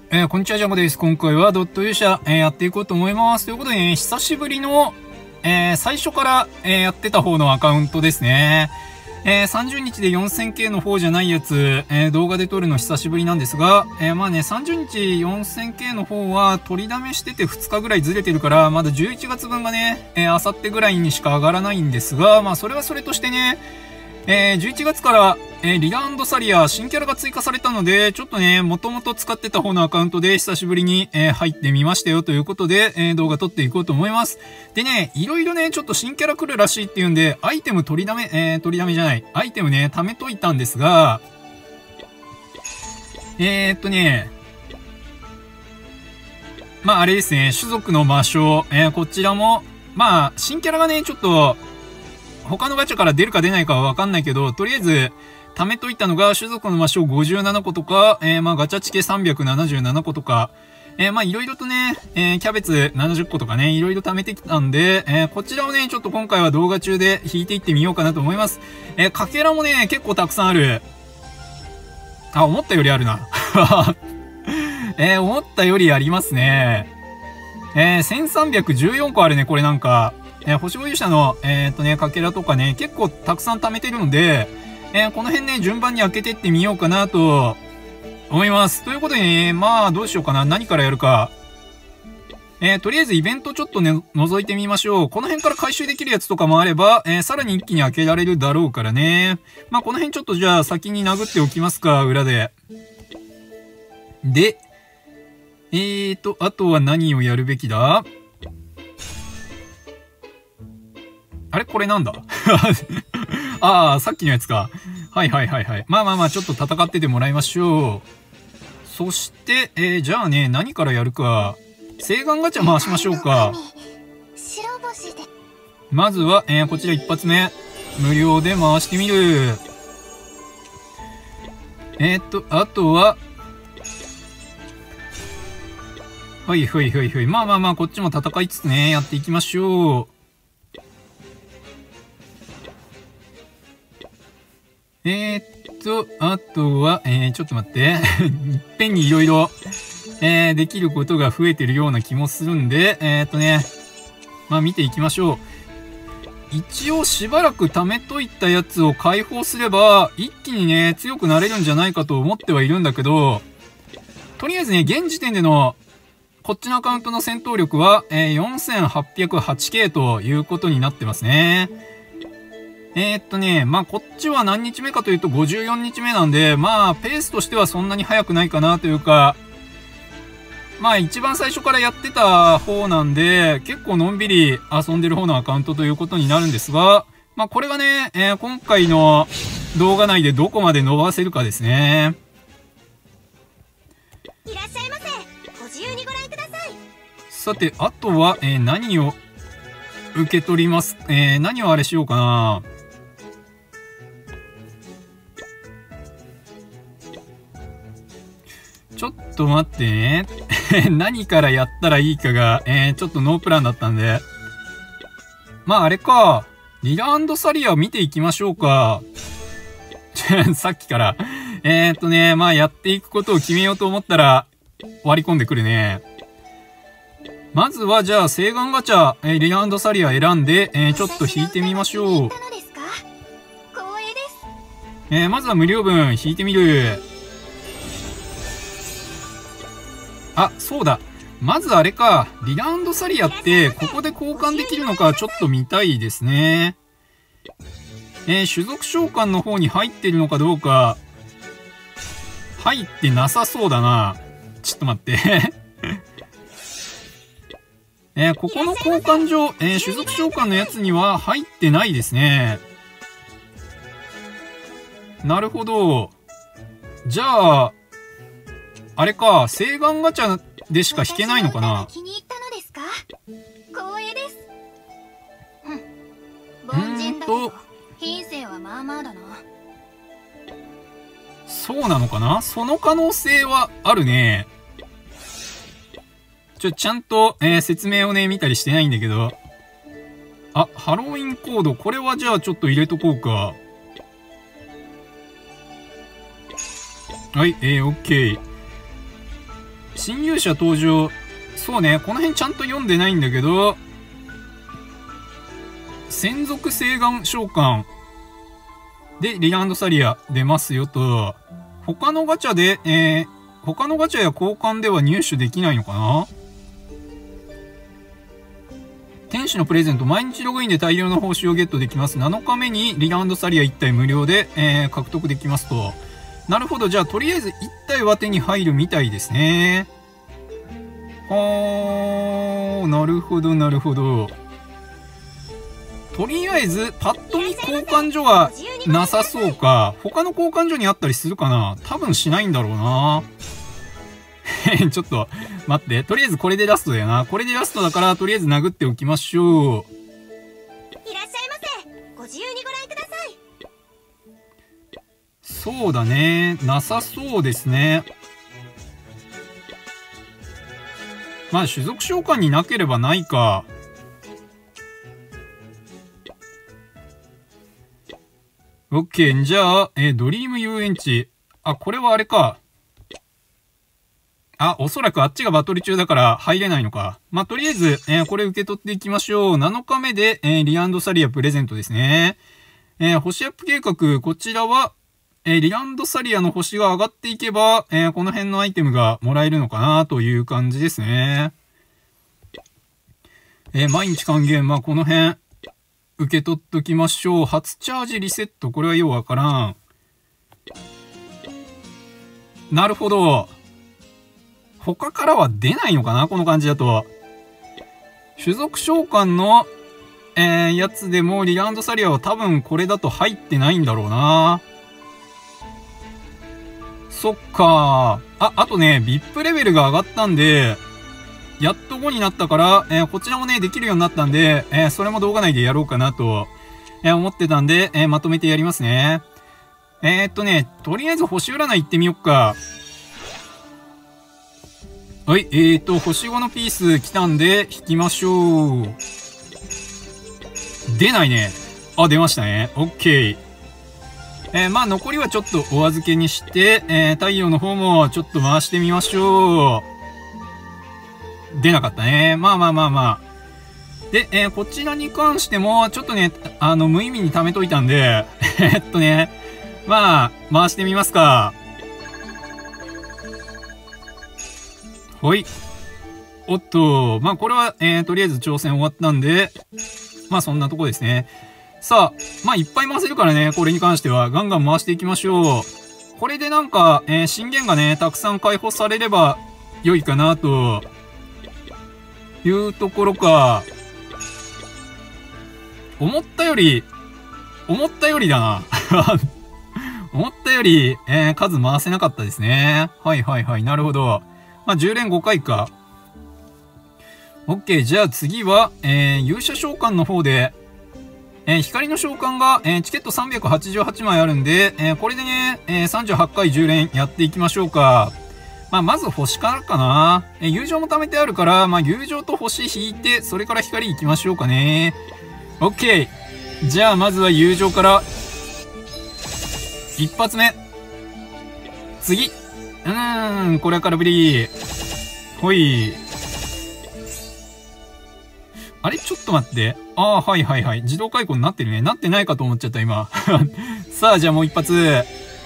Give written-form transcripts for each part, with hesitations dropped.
こんにちは、ジャンボです。今回はドット勇者、やっていこうと思います。ということでね、久しぶりの、最初から、やってた方のアカウントですね。30日で 4000K の方じゃないやつ、動画で撮るの久しぶりなんですが、まあね、30日 4000K の方は取りだめしてて2日ぐらいずれてるから、まだ11月分がね、あさってぐらいにしか上がらないんですが、まあそれはそれとしてね、11月から、リラ&サリア新キャラが追加されたので、ちょっとね、もともと使ってた方のアカウントで久しぶりに、入ってみましたよということで、動画撮っていこうと思います。でね、いろいろね、ちょっと新キャラ来るらしいっていうんで、アイテム取りだめアイテムね、貯めといたんですが、まああれですね、種族の魔性、こちらも、まあ、新キャラがね、ちょっと、他のガチャから出るか出ないかはわかんないけど、とりあえず、貯めといたのが、種族の魔性57個とか、まあガチャチケ377個とか、まあいろいろとね、キャベツ70個とかね、いろいろ貯めてきたんで、こちらをね、ちょっと今回は動画中で引いていってみようかなと思います。かけらもね、結構たくさんある。あ、思ったよりあるな。思ったよりありますね。1314個あるね、これなんか。星5勇者の、かけらとかね、結構たくさん貯めてるので、この辺ね、順番に開けてってみようかなと思います。ということでね、まあ、どうしようかな。何からやるか。とりあえずイベントちょっとね、覗いてみましょう。この辺から回収できるやつとかもあれば、さらに一気に開けられるだろうからね。まあ、この辺ちょっとじゃあ先に殴っておきますか、裏で。で、あとは何をやるべきだ？あれこれなんだああ、さっきのやつか。はいはいはいはい。まあまあまあ、ちょっと戦っててもらいましょう。そして、じゃあね、何からやるか。請願ガチャ回しましょうか。まずは、こちら一発目。無料で回してみる。あとは、はいはいはいはい。まあまあまあ、こっちも戦いつつね、やっていきましょう。あとは、ちょっと待って。いっぺんにいろいろ、できることが増えてるような気もするんで、まあ見ていきましょう。一応しばらく貯めといたやつを解放すれば、一気にね、強くなれるんじゃないかと思ってはいるんだけど、とりあえずね、現時点での、こっちのアカウントの戦闘力は、4808K ということになってますね。まあ、こっちは何日目かというと54日目なんで、まあ、ペースとしてはそんなに速くないかなというか、まあ、一番最初からやってた方なんで、結構のんびり遊んでる方のアカウントということになるんですが、まあ、これがね、今回の動画内でどこまで伸ばせるかですね。 いらっしゃいませ。ご自由にご覧ください。 さて、あとは、何を受け取ります。何をあれしようかな。ちょっと待ってね。何からやったらいいかが、ちょっとノープランだったんで。まああれか。リラ&サリアを見ていきましょうか。さっきから。まあやっていくことを決めようと思ったら、割り込んでくるね。まずはじゃあ、請願ガチャ、リラ&サリア選んで、ちょっと引いてみましょう。まずは無料分引いてみる。あ、そうだ。まずあれか。リラ&サリアって、ここで交換できるのかちょっと見たいですね。種族召喚の方に入ってるのかどうか。入ってなさそうだな。ちょっと待って。ここの交換所、種族召喚のやつには入ってないですね。なるほど。じゃあ、あれか、請願ガチャでしか引けないのかな。 気に入ったのですか？光栄です。凡人だけど品性はまあまあだな。 そうなのかな？その可能性はあるね。ちゃんと、説明をね、見たりしてないんだけど。あ、ハロウィンコード。これはじゃあちょっと入れとこうか。はい、OK。 新勇者登場。そうね、この辺ちゃんと読んでないんだけど、専属誓願召喚でリランドサリア出ますよと。他のガチャで、他のガチャや交換では入手できないのかな。天使のプレゼント、毎日ログインで大量の報酬をゲットできます。7日目にリランドサリア1体無料で、獲得できますと。なるほど。じゃあ、とりあえず1体は手に入るみたいですね。なるほど、なるほど。とりあえず、パッと見交換所はなさそうか。他の交換所にあったりするかな。多分しないんだろうな。ちょっと、待って。とりあえずこれでラストだよな。これでラストだから、とりあえず殴っておきましょう。 いらっしゃいませ。ご自由にご覧ください。 そうだね。なさそうですね。まあ、種族召喚になければないか。オッケー。じゃあ、ドリーム遊園地。あ、これはあれか。あ、おそらくあっちがバトル中だから入れないのか。まあ、とりあえず、これ受け取っていきましょう。7日目で、リアンドサリアプレゼントですね。星アップ計画、こちらは、リアンドサリアの星が上がっていけば、この辺のアイテムがもらえるのかなという感じですね。毎日還元、まあ、この辺、受け取っときましょう。初チャージリセット、これはようわからん。なるほど。他からは出ないのかなこの感じだと。種族召喚の、やつでもリランドサリアは多分これだと入ってないんだろうな。そっか。あとね、VIP レベルが上がったんで、やっと5になったから、こちらもね、できるようになったんで、それも動画内でやろうかなと、思ってたんで、まとめてやりますね。とりあえず星占い行ってみよっか。はい、星5のピース来たんで、引きましょう。出ないね。あ、出ましたね。オッケー。まあ、残りはちょっとお預けにして、太陽の方もちょっと回してみましょう。出なかったね。まあ。で、こちらに関しても、ちょっとね、無意味に貯めといたんで、まあ、回してみますか。ほい。おっと、まあこれは、とりあえず挑戦終わったんで、まあそんなとこですね。さあ、まあいっぱい回せるからね、これに関してはガンガン回していきましょう。これでなんか、震源がね、たくさん解放されれば良いかな、というところか。思ったよりだな。思ったより、数回せなかったですね。はい、なるほど。まあ、10連5回か。OK。じゃあ次は、勇者召喚の方で、光の召喚が、チケット388枚あるんで、これでね、38回10連やっていきましょうか。まあ、まず星からかな。友情も貯めてあるから、まあ、友情と星引いて、それから光行きましょうかね。OK。じゃあまずは友情から、一発目。次。これは空振り。ほい。あれちょっと待って。はい。自動解雇になってるね。なってないかと思っちゃった、今。さあ、じゃあもう一発。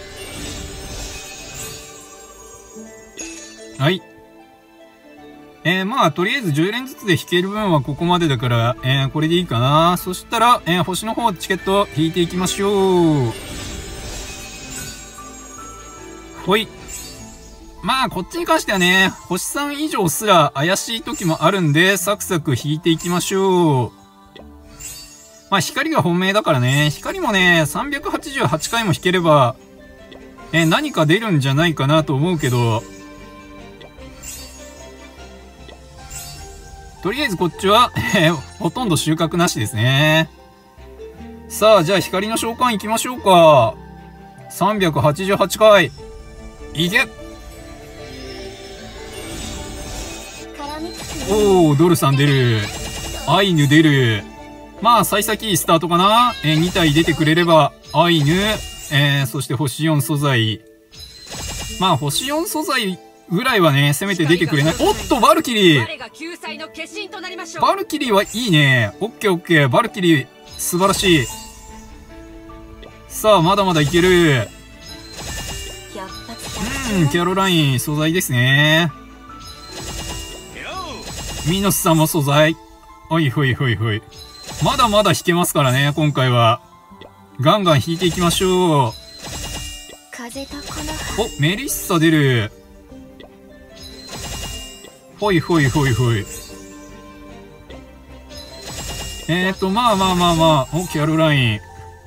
はい。まあ、とりあえず10連ずつで引ける分はここまでだから、これでいいかな。そしたら、星の方チケット引いていきましょう。ほい。まあ、こっちに関してはね、星3以上すら怪しい時もあるんで、サクサク引いていきましょう。まあ、光が本命だからね、光もね、388回も引ければ、何か出るんじゃないかなと思うけど、とりあえずこっちは、ほとんど収穫なしですね。さあ、じゃあ光の召喚行きましょうか。388回。いけ！おー、ドルさん出る。アイヌ出る。まあ、幸先いいスタートかな。2体出てくれれば、アイヌ、そして星4素材。まあ、星4素材ぐらいはね、せめて出てくれない。おっと、バルキリー。バルキリーはいいね。オッケーオッケー。バルキリー、素晴らしい。さあ、まだまだいける。キャロライン、素材ですね。ミノスさんも素材。おいほいほいほい。まだまだ弾けますからね、今回は。ガンガン弾いていきましょう。お、メリッサ出る。ほいほいほいほい。まあまあまあまあ。お、キャロライン。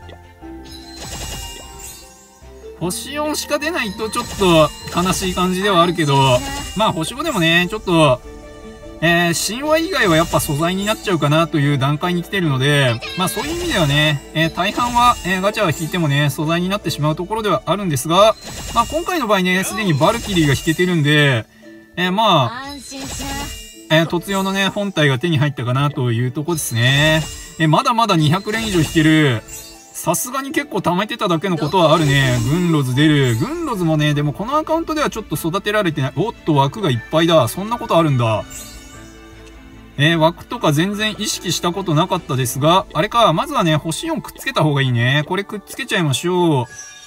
星4しか出ないとちょっと悲しい感じではあるけど、まあ星5でもね、ちょっと、神話以外はやっぱ素材になっちゃうかなという段階に来てるので、まあそういう意味ではね、大半は、ガチャ引いてもね、素材になってしまうところではあるんですが、まあ今回の場合ね、すでにバルキリーが引けてるんで、まあ、突用のね、本体が手に入ったかなというとこですね。まだまだ200連以上引ける。さすがに結構貯めてただけのことはあるね。グンロズ出る。グンロズもね、でもこのアカウントではちょっと育てられてない。おっと、枠がいっぱいだ。そんなことあるんだ。枠とか全然意識したことなかったですが、あれか、まずはね、星4くっつけた方がいいね。これくっつけちゃいましょう。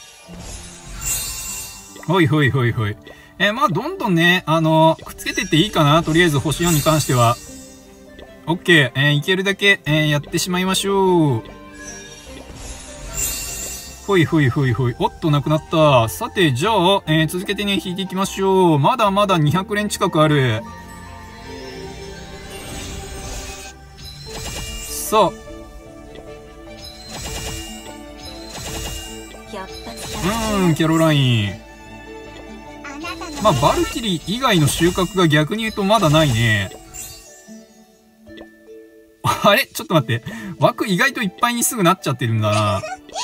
ほいほいほいほい。まあ、どんどんね、くっつけてっていいかな。とりあえず星4に関しては。オッケー。いけるだけ、やってしまいましょう。ほいほいほいほい。おっと、なくなった。さて、じゃあ、続けてね、引いていきましょう。まだまだ200連近くある。さあ。キャロライン。まあ、バルキリー以外の収穫が逆に言うとまだないね。あれちょっと待って。枠意外といっぱいにすぐなっちゃってるんだな。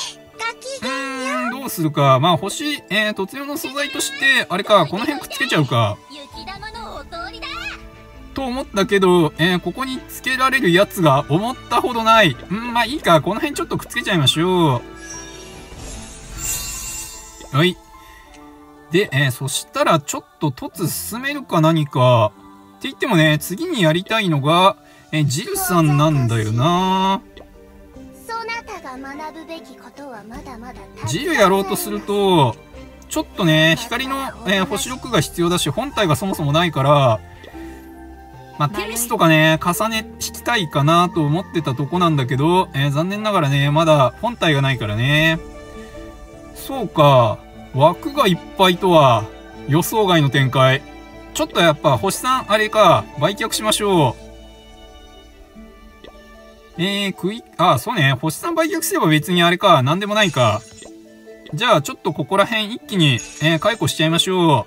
どうするか。まあ、星、突用の素材として、あれか、この辺くっつけちゃうか。と思ったけど、ここにつけられるやつが思ったほどない。まあいいか。この辺ちょっとくっつけちゃいましょう。はい。で、そしたらちょっと突進めるか何か。って言ってもね、次にやりたいのが、ジルさんなんだよな。ジルやろうとすると、ちょっとね、光の、星6が必要だし、本体がそもそもないから、まあ、テミスとかね、重ね引きたいかなと思ってたとこなんだけど、残念ながらね、まだ本体がないからね。そうか。枠がいっぱいとは、予想外の展開。ちょっとやっぱ、星さん、あれか、売却しましょう。そうね。星さん売却すれば別にあれか、なんでもないか。じゃあ、ちょっとここら辺一気に、解雇しちゃいましょう。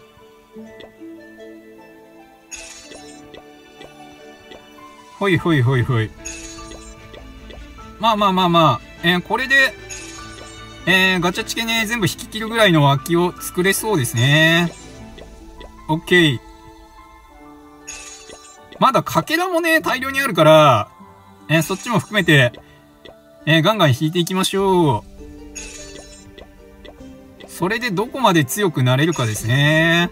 ほいほいほいほい。まあまあまあまあ、これで、ガチャチケね、全部引き切るぐらいの脇を作れそうですね。オッケー。まだかけらもね、大量にあるから、そっちも含めて、ガンガン引いていきましょう。それでどこまで強くなれるかですね。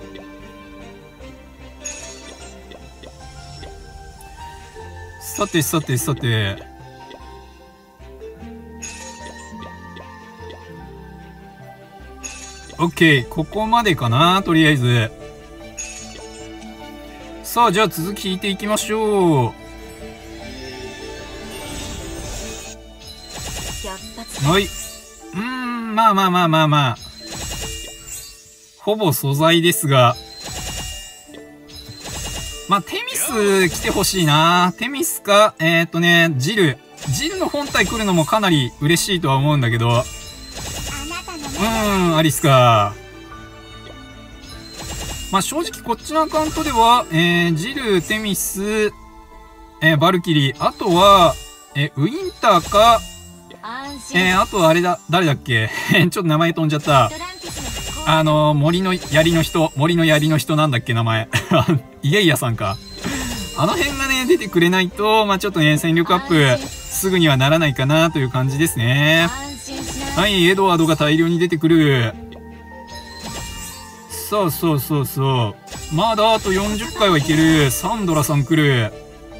さてさてさて。オッケー。ここまでかな、とりあえず。さあ、じゃあ続き引いていきましょう。はい。まあまあまあまあまあ。ほぼ素材ですが。まあ、テミス来てほしいな。テミスか、ジル。ジルの本体来るのもかなり嬉しいとは思うんだけど。アリスか。まあ、正直こっちのアカウントでは、ジル、テミス、バルキリー、あとは、ウィンターか、あとあれだ、誰だっけちょっと名前飛んじゃった。森の槍の人なんだっけ名前。イエイヤさんか。あの辺がね、出てくれないと、まあちょっとね、戦力アップ、すぐにはならないかなという感じですね。はい、エドワードが大量に出てくる。 そうそうそうそう。まだあと40回はいける。サンドラさん来る。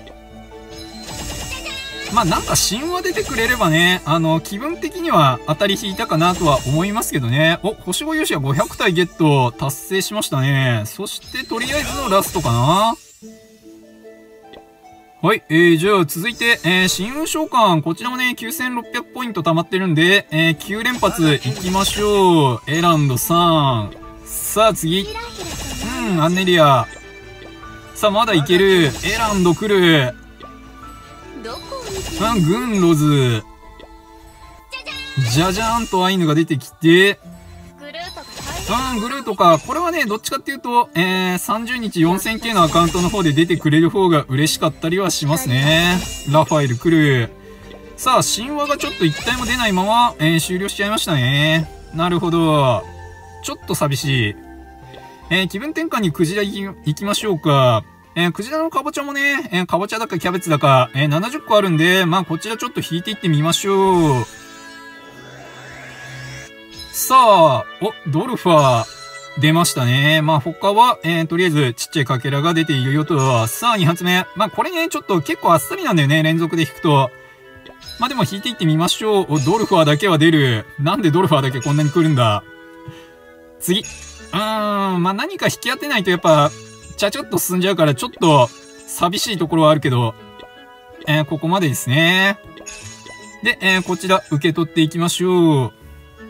まあなんか神話出てくれればね、気分的には当たり引いたかなとは思いますけどね。お、星5勇者500体ゲット達成しましたね。そしてとりあえずのラストかな。はい、じゃあ続いて、神運召喚。こちらもね、9600ポイント溜まってるんで、9連発いきましょう。エランドさん。さあ次。アンネリア。さあまだいける。エランド来る。グンロズ。じゃじゃーんとアイヌが出てきて、グルートか。これはね、どっちかっていうと、30日 4000K のアカウントの方で出てくれる方が嬉しかったりはしますね。ラファエル来る。さあ、神話がちょっと一体も出ないまま、終了しちゃいましたね。なるほど。ちょっと寂しい。気分転換にクジラ行きましょうか。クジラのカボチャもね、カボチャだかキャベツだか、70個あるんで、まあこちらちょっと引いていってみましょう。さあ、ドルファー出ましたね。まあ他は、とりあえずちっちゃいかけらが出ているよと。さあ2発目。まあこれね、ちょっと結構あっさりなんだよね、連続で引くと。まあでも引いていってみましょう。ドルファーだけは出る。なんでドルファーだけこんなに来るんだ。次。まあ何か引き当てないとやっぱ、ちょっと進んじゃうからちょっと寂しいところはあるけど、ここまでですね。で、こちら受け取っていきましょう。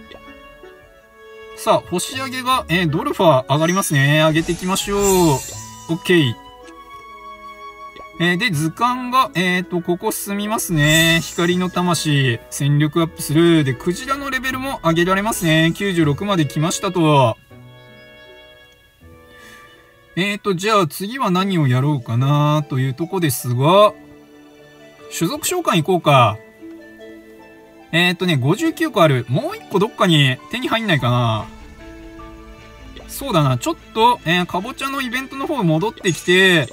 さあ、星上げが、ドルファー上がりますね。上げていきましょう。OK。で、図鑑が、ここ進みますね。光の魂、戦力アップする。で、クジラのレベルも上げられますね。96まで来ましたと。じゃあ次は何をやろうかなというとこですが、種族召喚行こうか。59個ある。もう1個どっかに手に入んないかな。そうだな。ちょっと、かぼちゃのイベントの方戻ってきて、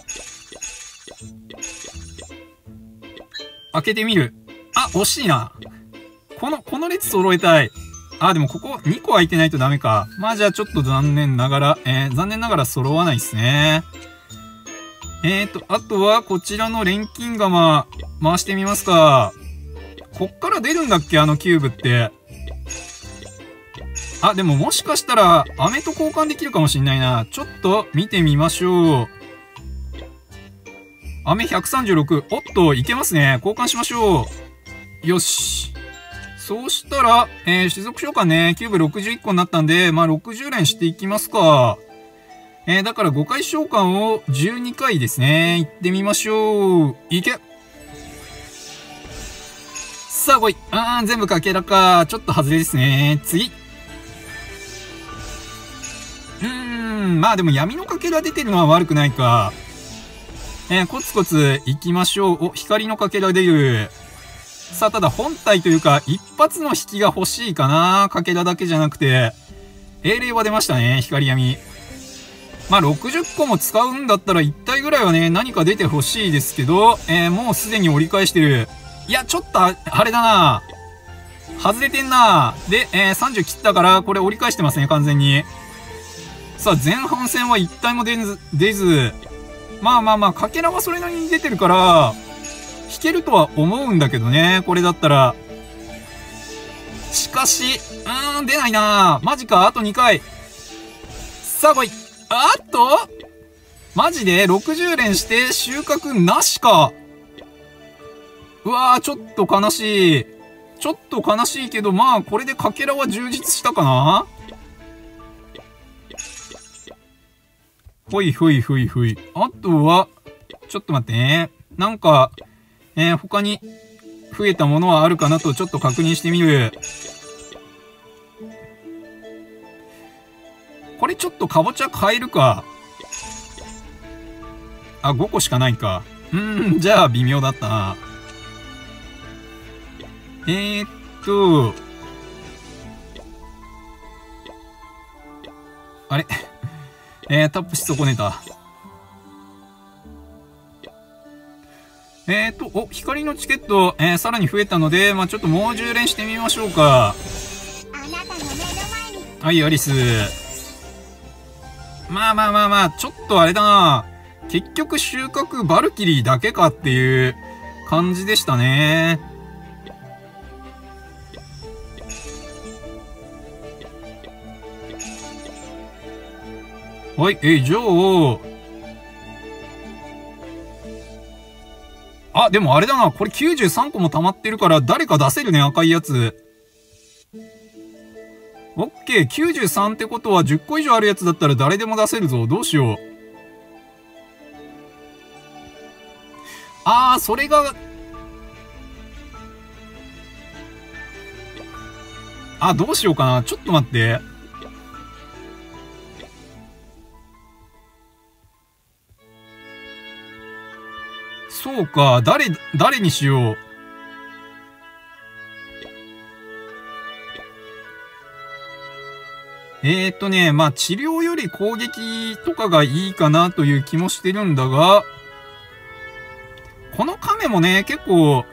開けてみる。あ、惜しいな。この列揃えたい。でもここ2個空いてないとダメか。まあじゃあちょっと残念ながら揃わないですね。あとはこちらの錬金釜回してみますか。こっから出るんだっけキューブって。でももしかしたら飴と交換できるかもしんないな。ちょっと見てみましょう。飴136。おっと、いけますね。交換しましょう。よし。そうしたら、種族召喚ね、キューブ61個になったんで、まあ、60連していきますか。だから5回召喚を12回ですね。行ってみましょう。いけ。さあ、来い。全部かけらか。ちょっと外れですね。次。まあでも闇のかけら出てるのは悪くないか。コツコツ行きましょう。光のかけら出る。さあ、ただ本体というか、一発の引きが欲しいかな。かけらだけじゃなくて。英霊は出ましたね。光闇。まあ、60個も使うんだったら1体ぐらいはね、何か出て欲しいですけど、もうすでに折り返してる。いや、ちょっと、あれだな。外れてんな。で、30切ったから、これ折り返してますね、完全に。さあ、前半戦は1体も出ず。まあ、かけらはそれなりに出てるから、引けるとは思うんだけどね、これだったら。しかし、出ないな。マジか、あと2回。さあ来い。マジで60連して収穫なしか。うわー、ちょっと悲しい。ちょっと悲しいけど、まあ、これでかけらは充実したかな。ほい。あとは、ちょっと待ってね。なんか、他に増えたものはあるかなとちょっと確認してみる。これちょっとかぼちゃ変えるか。5個しかないか。じゃあ微妙だったな。あれタップし損ねた。光のチケット、さらに増えたので、まあ、ちょっともう10連してみましょうか。はい、アリス。 まあまあまあまあ、ちょっとあれだな。結局収穫バルキリーだけかっていう感じでしたね。はい、じゃあ、あ、でもあれだな。これ93個も溜まってるから誰か出せるね、赤いやつ。オッケー、93ってことは10個以上あるやつだったら誰でも出せるぞ。どうしよう。それが、どうしようかな。ちょっと待って。そうか、誰にしよう。まあ、治療より攻撃とかがいいかなという気もしてるんだが、この亀もね、結構、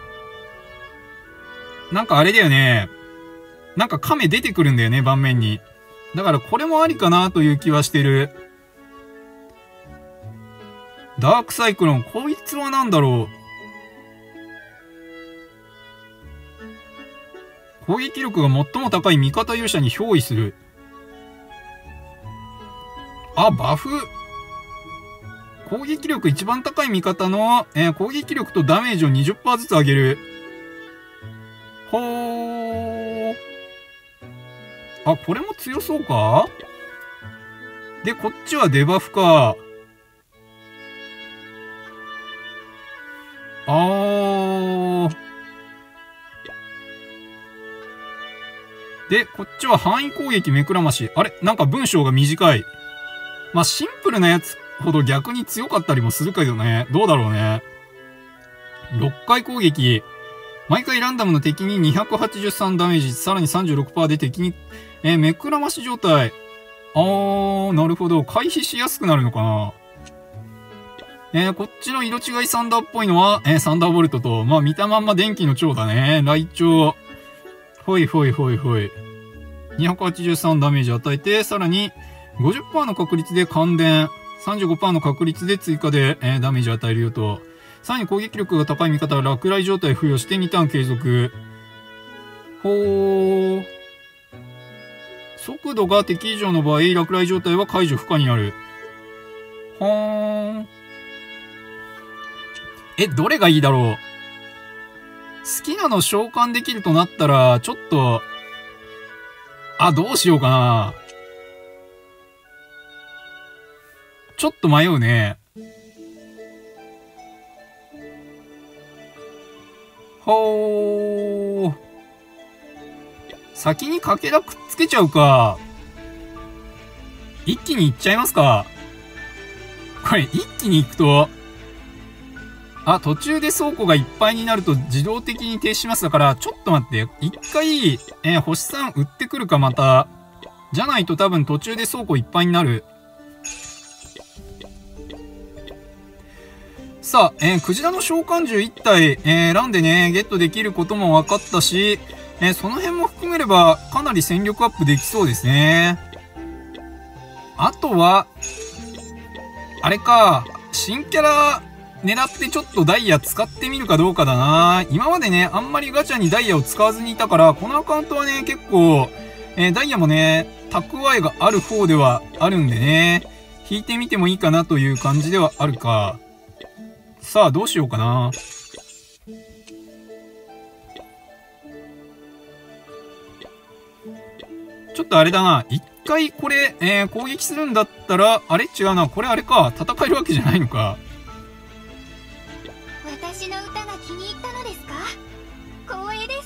なんかあれだよね。なんか亀出てくるんだよね、盤面に。だからこれもありかなという気はしてる。ダークサイクロン、こいつはなんだろう。攻撃力が最も高い味方勇者に憑依する。バフ。攻撃力一番高い味方の、攻撃力とダメージを 20% ずつ上げる。ほー。これも強そうか？で、こっちはデバフか。で、こっちは範囲攻撃目くらまし。あれ？なんか文章が短い。まあ、シンプルなやつほど逆に強かったりもするけどね。どうだろうね。6回攻撃。毎回ランダムの敵に283ダメージ、さらに 36% で敵に、目くらまし状態。なるほど。回避しやすくなるのかな。こっちの色違いサンダーっぽいのは、サンダーボルトと、まあ見たまんま電気の蝶だね。雷鳥。ほいほいほいほい。283ダメージ与えて、さらに 50% の確率で感電。35% の確率で追加で、ダメージ与えるよと。さらに攻撃力が高い味方は落雷状態付与して2ターン継続。ほー。速度が敵以上の場合、落雷状態は解除不可になる。はーん。どれがいいだろう。好きなの召喚できるとなったら、ちょっと、どうしようかな。ちょっと迷うね。ほー。先にかけらくっつけちゃうか。一気にいっちゃいますか。これ一気に行くと、途中で倉庫がいっぱいになると自動的に停止します。だから、ちょっと待って。一回、星3売ってくるかまた。じゃないと多分途中で倉庫いっぱいになる。さあ、クジラの召喚獣1体、選んでね、ゲットできることも分かったし、その辺も含めればかなり戦力アップできそうですね。あとは、あれか、新キャラ狙ってちょっとダイヤ使ってみるかどうかだな。今までね、あんまりガチャにダイヤを使わずにいたから、このアカウントはね、結構、ダイヤもね、蓄えがある方ではあるんでね、引いてみてもいいかなという感じではあるか。さあ、どうしようかな。ちょっとあれだな。一回これ、攻撃するんだったら、あれ違うな。これあれか。戦えるわけじゃないのか。 私の歌が気に入ったのですか？光栄です。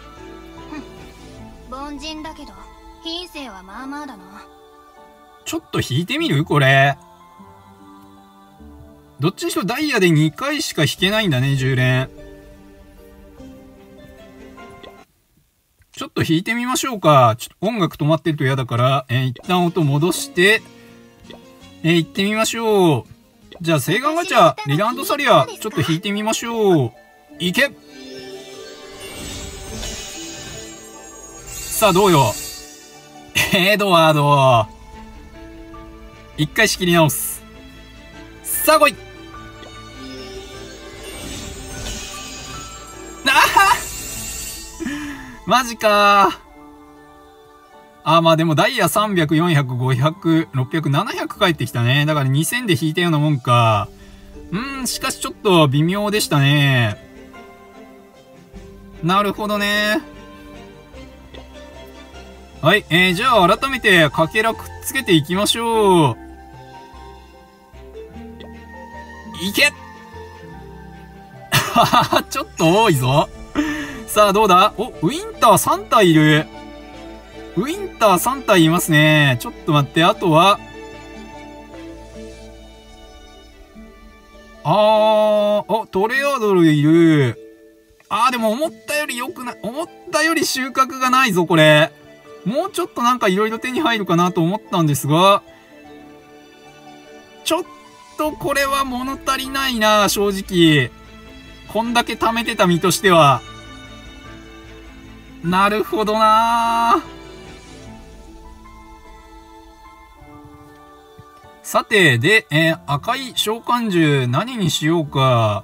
凡人だけど品性はまあまあだな。 ちょっと引いてみる？これ。どっちにしろダイヤで2回しか引けないんだね、10連。ちょっと弾いてみましょうか。音楽止まってると嫌だから、一旦音戻して、行ってみましょう。じゃあ、聖眼ガチャ、リランドサリア、ちょっと弾いてみましょう。いけ！さあ、どうよ。エドワード。 一回仕切り直す。さあ来い。マジかー。まあでもダイヤ300、400、500、600、700返ってきたね。だから2000で引いたようなもんか。しかしちょっと微妙でしたね。なるほどね。はい、じゃあ改めてかけらくっつけていきましょう。いけちょっと多いぞ。さあどうだ。お、ウィンター3体いる。ウィンター3体いますね。ちょっと待って、あとは、トレアドルいる。でも思ったより良くない。思ったより収穫がないぞ、これ。もうちょっとなんか色々手に入るかなと思ったんですが、ちょっとこれは物足りないな、正直。こんだけ貯めてた身としては。なるほどな。さて、で、赤い召喚獣何にしようか。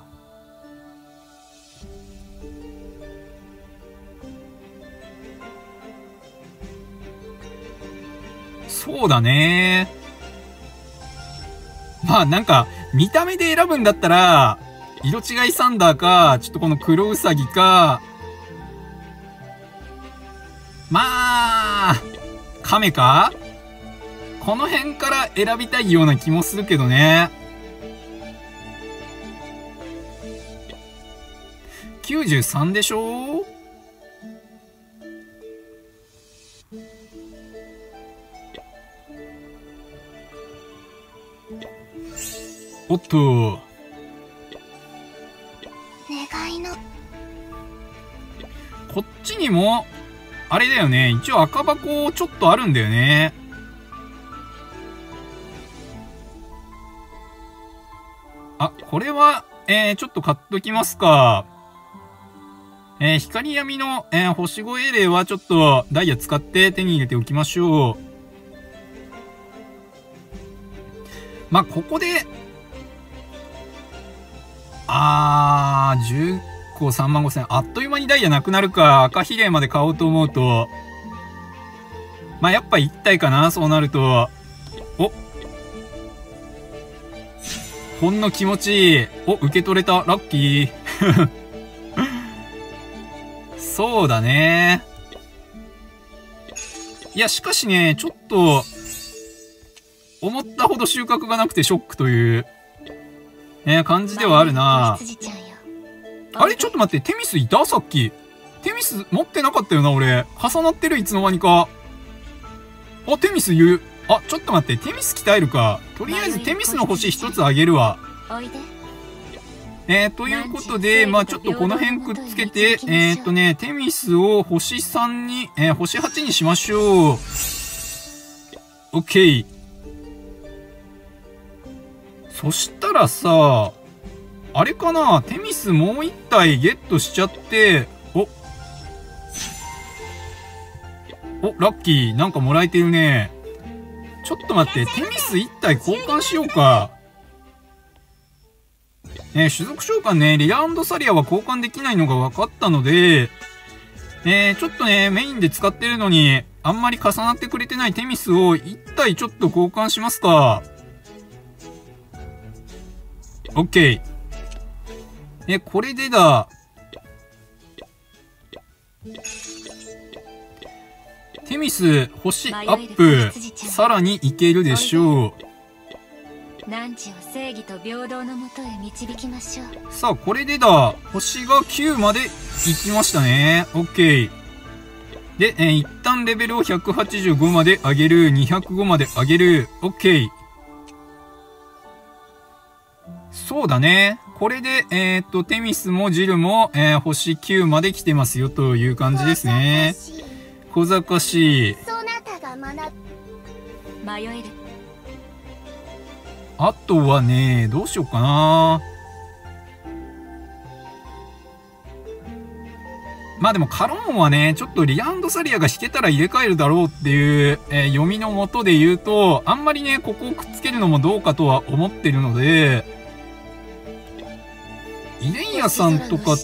そうだね。まあなんか、見た目で選ぶんだったら、色違いサンダーか、ちょっとこの黒ウサギか、まあ、亀か？この辺から選びたいような気もするけどね。93でしょ？おっと。 願いの。 こっちにも、あれだよね。一応赤箱ちょっとあるんだよね。これは、ちょっと買っときますか。光闇の、星越エレイはちょっとダイヤ使って手に入れておきましょう。まあ、ここで、10個35,000。あっという間にダイヤなくなるか。赤比例まで買おうと思うと。まあ、やっぱ1体かな、そうなると。お、ほんの気持ちいい。お、受け取れた。ラッキー。そうだね。いや、しかしね、ちょっと、思ったほど収穫がなくてショックという、感じではあるな。あれちょっと待って、テミスいた？さっき。テミス持ってなかったよな、俺。重なってる、いつの間にか。テミス言う。ちょっと待って、テミス鍛えるか。とりあえずテミスの星一つあげるわ。ということで、まあちょっとこの辺くっつけて、テミスを星3に、星8にしましょう。OK。そしたらさ、あれかな、テミスもう一体ゲットしちゃって、ラッキー、なんかもらえてるね。ちょっと待って、テミス一体交換しようか。種族召喚ね、リア&サリアは交換できないのが分かったので、ちょっとね、メインで使ってるのに、あんまり重なってくれてないテミスを一体ちょっと交換しますか。OK。これでだ。テミス、星アップ。さらにいけるでしょう。 汝を正義と平等のもとへ導きましょう。 さあ、これでだ。星が9まで行きましたね。OK。で、一旦レベルを185まで上げる。205まで上げる。OK。そうだね。これで、テミスもジルも、星9まで来てますよという感じですね。小賢しい。 そなたが迷える。 あとはね、どうしようかな。 まあでもカローンはね、ちょっとリアンドサリアが引けたら入れ替えるだろうっていう、読みのもとで言うと、あんまりね、ここをくっつけるのもどうかとは思ってるので、イレイヤさんとかって、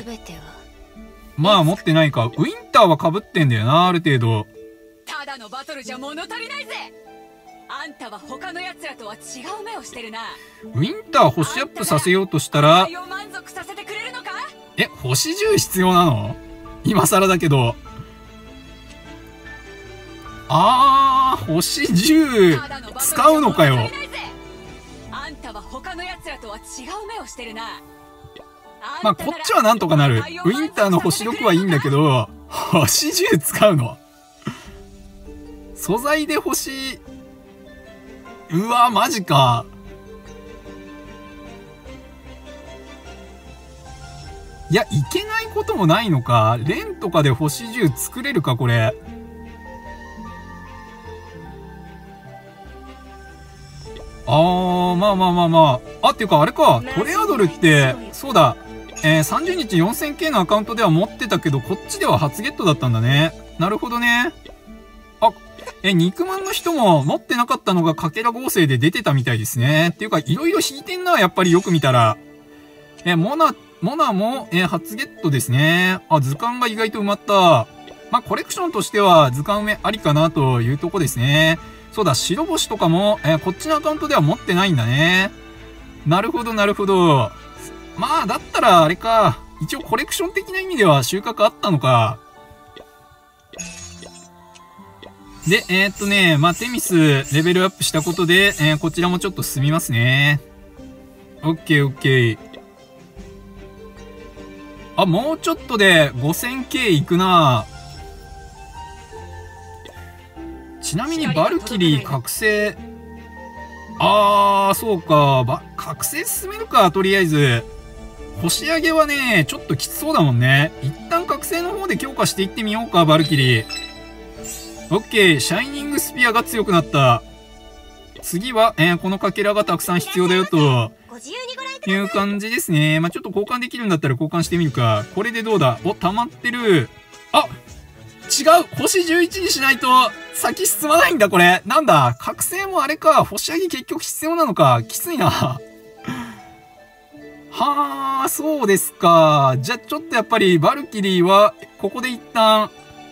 まあ持ってないか。ウィンターは被ってんだよな、ある程度。 ただのバトルじゃ物足りないぜ。あんたは他の奴らとは違う目をしてるな。 ウィンター星アップさせようとしたら、 満足させてくれるのか？ 星10必要なの？今更だけど。星10使うのかよ。 あんたは他の奴らとは違う目をしてるな。 まあこっちはなんとかなる。ウィンターの星6はいいんだけど、星10使うの？素材で星、うわマジか。いや、いけないこともないのか。レンとかで星10作れるか、これ。まあ。っていうか、あれか。トレアドルって、そうだ。30日 4000K のアカウントでは持ってたけど、こっちでは初ゲットだったんだね。なるほどね。肉まんの人も持ってなかったのがかけら合成で出てたみたいですね。っていうか、いろいろ引いてんな、やっぱりよく見たら。モナも、初ゲットですね。図鑑が意外と埋まった。まあ、コレクションとしては図鑑埋めありかなというとこですね。そうだ、白星とかも、こっちのアカウントでは持ってないんだね。なるほど、なるほど。まあ、だったらあれか。一応コレクション的な意味では収穫あったのか。で、まあ、テミスレベルアップしたことで、こちらもちょっと進みますね。オッケーオッケー。もうちょっとで 5000K いくな。ちなみにバルキリー覚醒。そうか。覚醒進めるか、とりあえず。星上げはね、ちょっときつそうだもんね。一旦覚醒の方で強化していってみようか、バルキリー。オッケー、シャイニングスピアが強くなった。次は、このかけらがたくさん必要だよと。いう感じですね。まあ、ちょっと交換できるんだったら交換してみるか。これでどうだ？溜まってる。違う！星11にしないと先進まないんだ、これ。なんだ？覚醒もあれか。星上げ結局必要なのか。きついな。はあ、そうですか。じゃあちょっとやっぱりバルキリーは、ここで一旦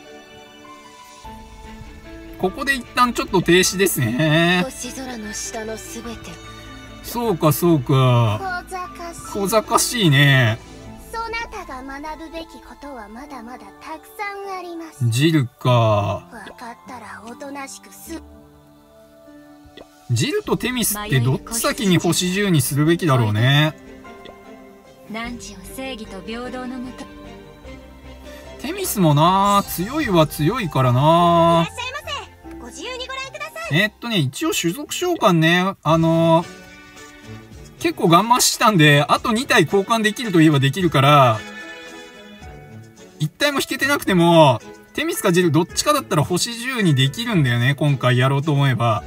ちょっと停止ですね。 星空の下のすべて。 そうか。小賢しいね。 そなたが学ぶべきことはまだまだたくさんあります。 ジルか。 わかったらおとなしくジルとテミスってどっち先に星10にするべきだろうね。 汝を正義と平等のもと。 テミスもな、強いは強いからな。 いらっしゃいませ。ご自由にご覧ください。 一応種族召喚ね、結構ガンマしたんで、あと2体交換できるといえばできるから、1体も引けてなくても、テミスかジルどっちかだったら星10にできるんだよね、今回やろうと思えば。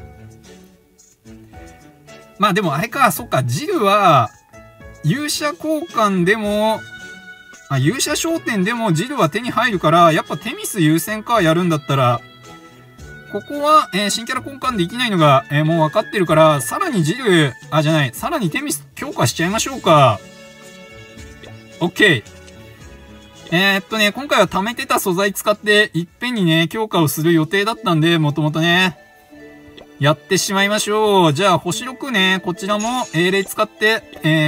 まあでもあれか、そっか、ジルは、勇者交換でも、勇者商店でもジルは手に入るから、やっぱテミス優先か、やるんだったら、ここは、新キャラ交換できないのが、もう分かってるから、さらにジル、さらにテミス強化しちゃいましょうか。OK。今回は貯めてた素材使って、いっぺんにね、強化をする予定だったんで、もともとね、やってしまいましょう。じゃあ、星6ね、こちらも、英霊使って、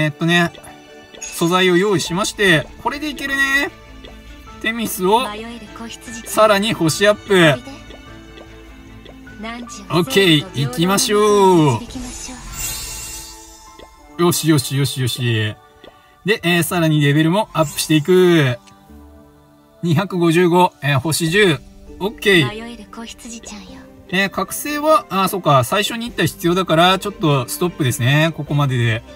素材を用意しまして、これでいけるね。テミスを、さらに星アップ。オッケー、行きましょう。よし。で、さらにレベルもアップしていく。255、星10。オッケー。覚醒は、そうか、最初に1体必要だから、ちょっとストップですね。ここまでで。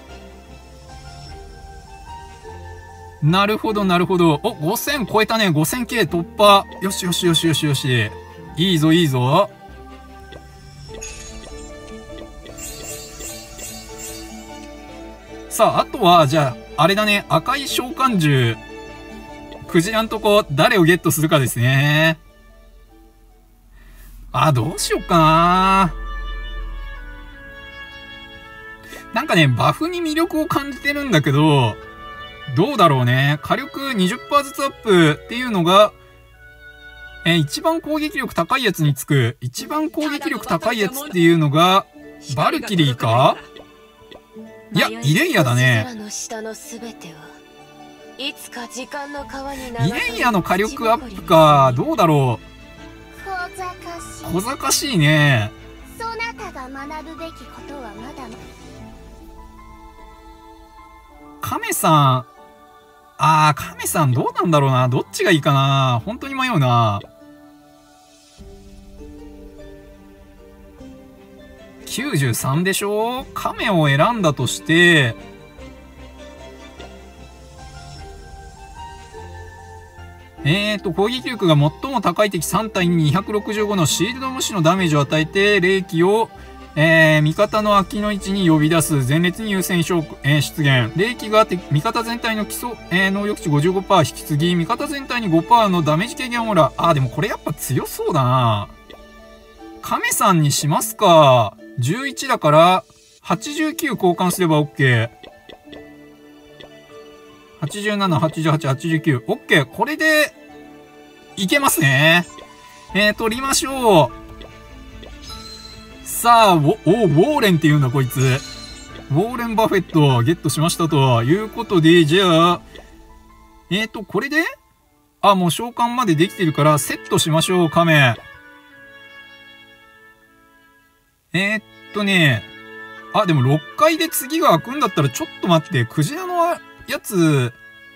なるほど。5000超えたね。5000K 突破。よし。いいぞ。さあ、あとは、じゃあ、あれだね。赤い召喚獣。 クジラんとこ誰をゲットするかですね。どうしよっかな。なんかね、バフに魅力を感じてるんだけど、どうだろうね。火力 20% ずつアップっていうのが、一番攻撃力高いやつにつく。一番攻撃力高いやつっていうのが、バルキリーか？いや、イレイヤだね。イレイヤの火力アップか。どうだろう。小賢しいね。そなたが学ぶべきことはまだ。カメさん。カメさんどうなんだろうな。どっちがいいかな。本当に迷うな。93でしょ？カメを選んだとして、攻撃力が最も高い敵3体に265のシールド無視のダメージを与えて、霊気を、味方の空きの位置に呼び出す。前列に優先出現。霊気が味方全体の基礎、能力値 55% 引き継ぎ、味方全体に 5% のダメージ軽減オーラ。でもこれやっぱ強そうだな。カメさんにしますか。11だから、89交換すれば OK。87、88、89。OK。これで、いけますね。取りましょう。さあ、ウォーレンっていうんだ、こいつ。ウォーレン・バフェット、ゲットしましたということで、じゃあ、これでもう召喚までできてるから、セットしましょう、カメ。でも6回で次が開くんだったら、ちょっと待って、クジラのやつ、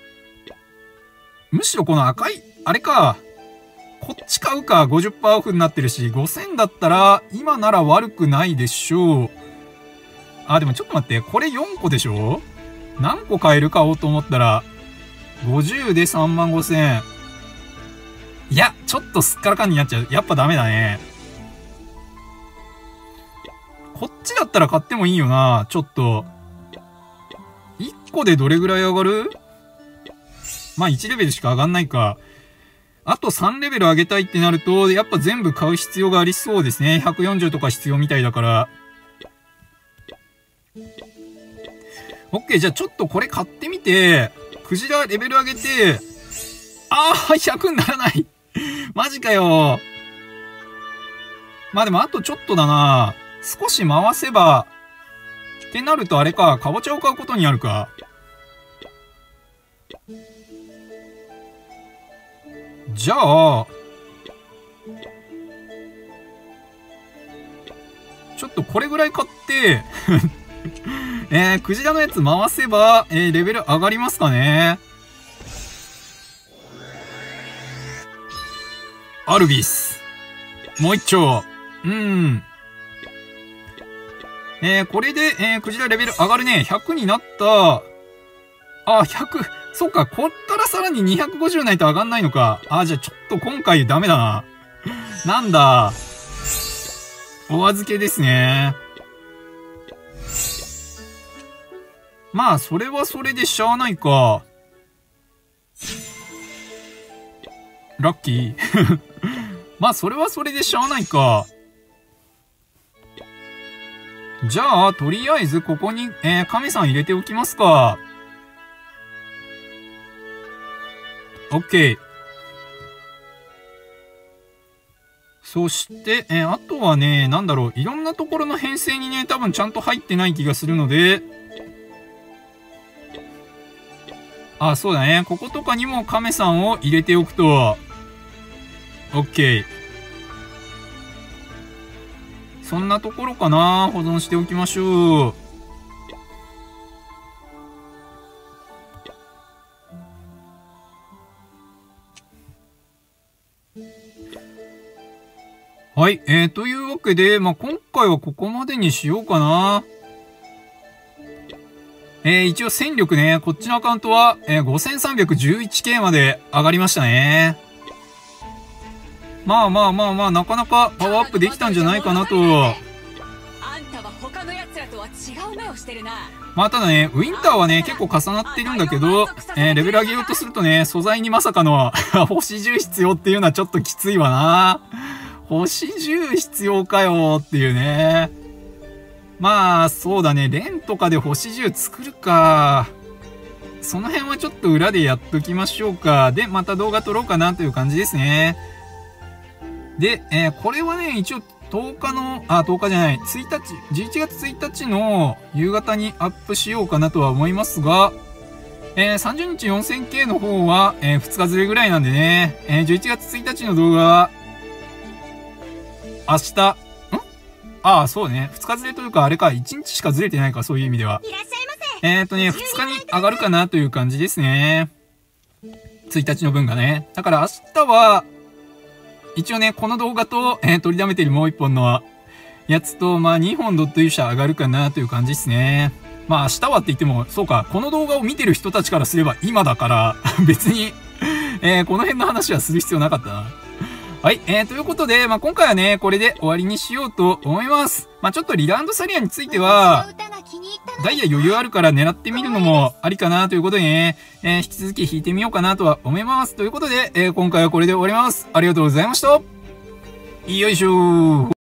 むしろこの赤い、あれか。こっち買うか。50% オフになってるし、5000だったら、今なら悪くないでしょう。でもちょっと待って。これ4個でしょ？何個買える買おうと思ったら、50で35,000。いや、ちょっとすっからかんになっちゃう。やっぱダメだね。こっちだったら買ってもいいよな。ちょっと。1個でどれぐらい上がる？1レベルしか上がんないか。あと3レベル上げたいってなると、やっぱ全部買う必要がありそうですね。140とか必要みたいだから。OK、じゃあちょっとこれ買ってみて、クジラレベル上げて、100にならない。マジかよ。でもあとちょっとだな。少し回せば、ってなるとあれか、かぼちゃを買うことになるか。じゃあ、ちょっとこれぐらい買って、クジラのやつ回せば、レベル上がりますかね。アルビス。もう一丁。これで、クジラレベル上がるね。100になった。100。そっか、こっからさらに250ないと上がんないのか。じゃあちょっと今回ダメだな。なんだ。お預けですね。それはそれでしゃあないか。ラッキー。それはそれでしゃあないか。じゃあ、とりあえずここに、亀さん入れておきますか。OK。そして、あとはね、なんだろう、いろんなところの編成にね、多分ちゃんと入ってない気がするので、そうだね。こことかにも亀さんを入れておくと、OK。そんなところかな。保存しておきましょう。はい。というわけで、今回はここまでにしようかな。一応戦力ね、こっちのアカウントは、5311K まで上がりましたね。なかなかパワーアップできたんじゃないかなと。 他の奴らとは違う目をしてるな。 まあただね、ウィンターはね、結構重なってるんだけど、レベル上げようとするとね、素材にまさかの星10必要っていうのはちょっときついわな。星10必要かよっていうね。まあ、そうだね、レンとかで星10作るか。その辺はちょっと裏でやっときましょうか。で、また動画撮ろうかなという感じですね。で、これはね、一応10日の、10日じゃない、1日、11月1日の夕方にアップしようかなとは思いますが、30日 4000K の方は、2日ずれぐらいなんでね、11月1日の動画は、明日、そうね、2日ずれというか、あれか、1日しかずれてないか、そういう意味では。 いらっしゃいませ。 2日に上がるかなという感じですね。1日の分がね。だから明日は、一応ね、この動画と、取りだめてるもう1本のやつと、まあ2本ドット勇者上がるかなという感じですね。まあ明日はって言っても、そうか、この動画を見てる人たちからすれば今だから、別に、この辺の話はする必要なかったな。はい、ということで、まあ今回はね、これで終わりにしようと思います。まあちょっとリラサリアについては、ダイヤ余裕あるから狙ってみるのもありかなということでね、引き続き引いてみようかなとは思います。ということで、今回はこれで終わります。ありがとうございました。よいしょー。